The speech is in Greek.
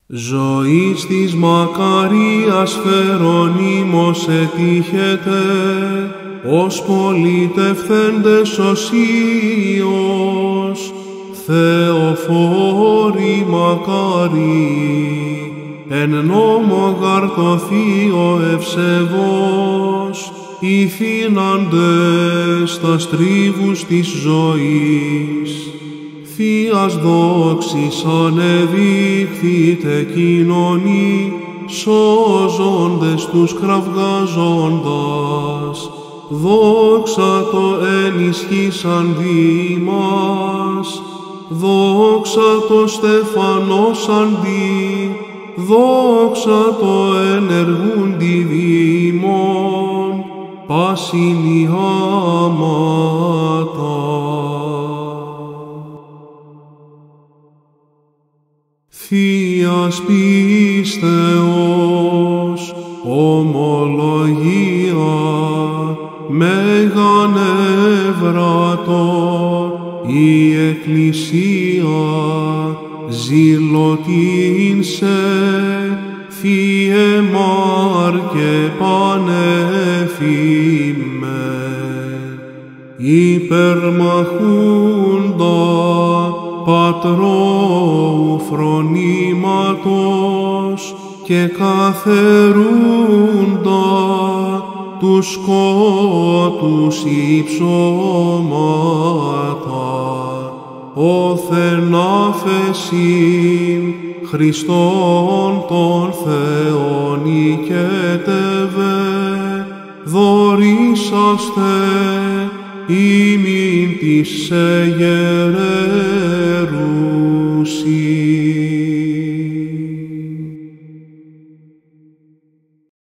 Ζωής της μακαρίας φερονίμως ετύχετε, ως πολιτευθέντες οσίως, Θεοφόροι μακάριοι, εν νόμο γαρ το θείο ευσεβώς, ηθήναντες τας τρίβους της ζωής. Θείας δόξης ανεδείχθητε κοινωνοί, σώζοντες τους κραυγάζοντας, δόξα το ενισχύσαν δι' μας, δόξα το στεφανός αντί, δόξα το ενεργούντι δήμον, πάσιν η άματα. Θείας πίστεως, ομολογία, μέγαν εύρατον, η Εκκλησία, ζηλωτήν σε, Θείε Μάρκε πανέφημε, υπερμαχούντα, Πατρώου φρονήματος και καθερούντα τους σκότους υψώματα, όθεν άφεσιν Χριστόν τον Θεόν οικέτευε, δωρήσαστε ημίν της εγερές.